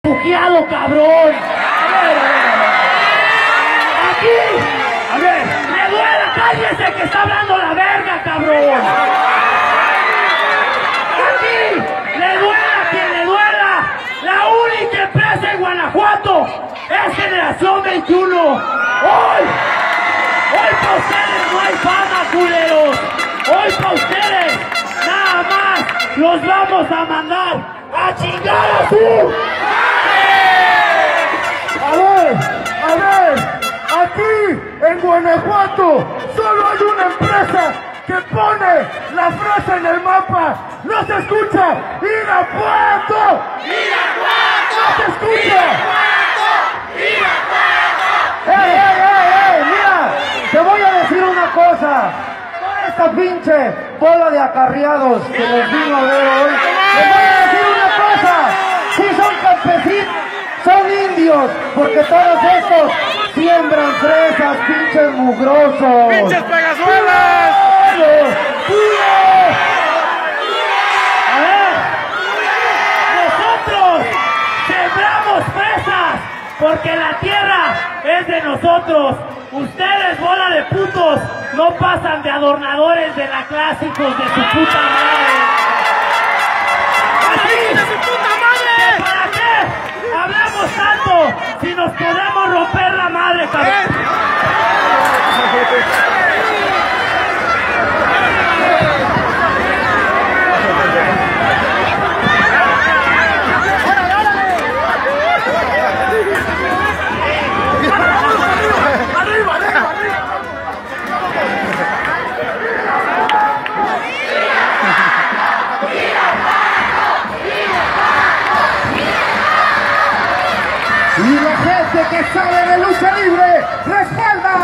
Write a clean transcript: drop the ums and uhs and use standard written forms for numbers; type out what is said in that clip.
refugiado, cabrón. Aquí, a ver, me duela, cállese que está hablando la verga, cabrón. Aquí, le duela a quien le duela. La única empresa en Guanajuato es Generación 21. Hoy para ustedes no hay fama, culeros. Hoy para ustedes nada más los vamos a mandar a chingar a su... A ver, aquí en Guanajuato solo hay una empresa que pone la frase en el mapa. ¡No se escucha! ¡Irapuato! ¡Irapuato! ¡No se escucha! ¡Irapuato! ¡Ey! Mira, te voy a decir una cosa. Toda esta pinche bola de acarreados que les vino a ver hoy, les voy a decir una cosa. Si son campesinos, son indios, porque todos estos siembran fresas, pinches mugrosos. ¡Pinches pegazuelas! A ver, nosotros sembramos fresas porque la tierra es de nosotros. Ustedes, bola de putos, no pasan de adornadores de la clásicos de su puta madre. Así, ¡De su puta madre! ¿para qué hablamos tanto si nos podemos romper la madre, cabrón? Y la gente que sabe de lucha libre respalda